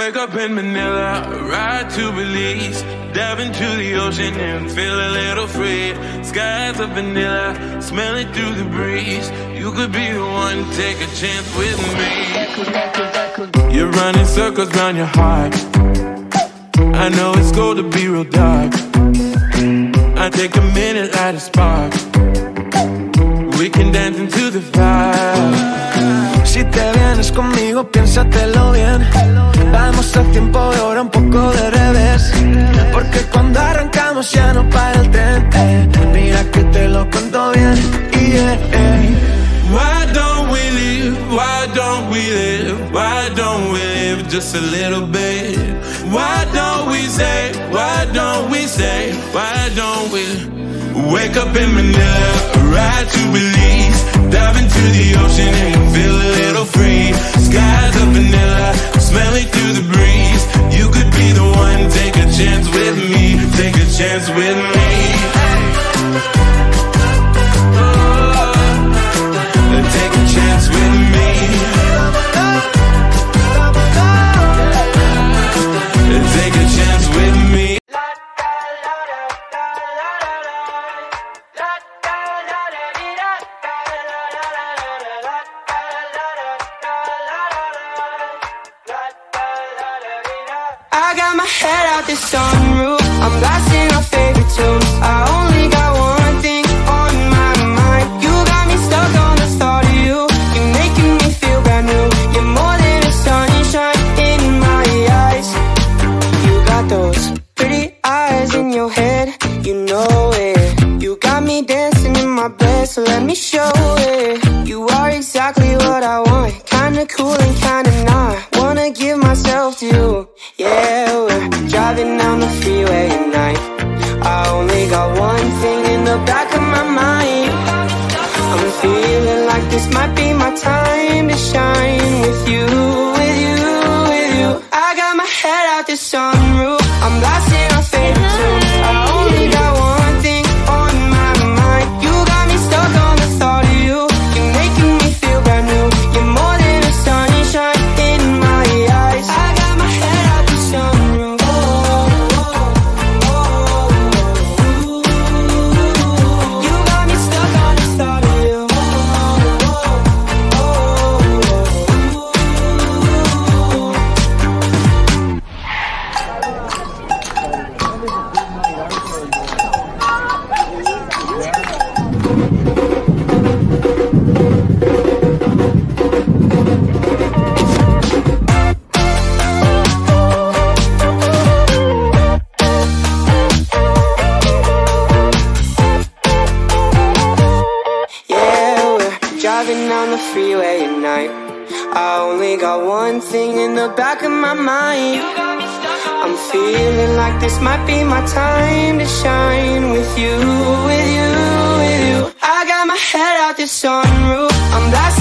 Wake up in Manila, ride to Belize, dive into the ocean and feel a little free. Skies of vanilla, smell it through the breeze. You could be the one, take a chance with me. You're running circles round your heart. I know it's going to be real dark. I take a minute, light a spark. We can dance into the vibe. Si te vienes conmigo, piénsatelo bien. Vamos a tiempo de hora, un poco de revés. Porque cuando arrancamos ya no para el tren. Mira que te lo cuento bien. Why don't we live? Why don't we live? Why don't we live just a little bit? Why don't we say? Why don't we say? Why don't we wake up in Manila, ride to Belize, dive into the ocean and feel a little free. Skies of vanilla, smell it through the breeze. You could be the one, take a chance with me. Take a chance with me. Take a chance with me. Take a chance with me. I got my head out the sunroof, I'm blasting our favorite tunes. I only got one thing on my mind. You got me stuck on the thought of you. You're making me feel brand new. You're more than a sunshine in my eyes. You got those pretty eyes in your head, you know it. You got me dancing in my bed, so let me show it. You are exactly what I want, kinda cool and kinda not. Wanna give myself to you. Yeah, we're driving down the freeway at night. I only got one thing in the back of my mind. I'm feeling like this might be my time to shine with you, with you, with you. I got my head out the sunroof, I'm blasting our favorite tunes. I only got one thing on my mind. You got me stuck on the thought of you. You're making me feel brand new. You're more than a sunshine in my eyes. I got my head out the sunroof. You got me stuck on the thought of you. Driving down the freeway at night. I only got one thing in the back of my mind. I'm feeling like this might be my time to shine with you, with you, with you. I got my head out the sunroof, I'm blasting